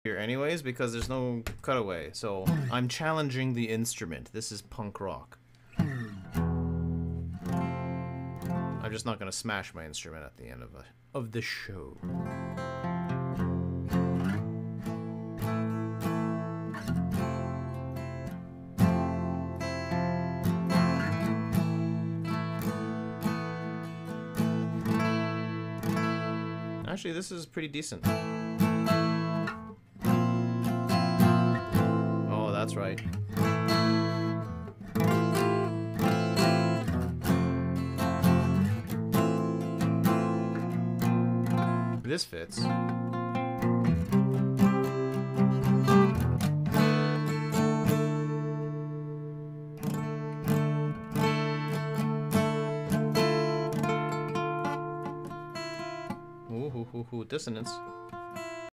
here anyways because there's no cutaway. So I'm challenging the instrument. This is punk rock. I'm just not gonna smash my instrument at the end of the show. Actually, this is pretty decent. Oh, that's right. This fits. Ooh, dissonance.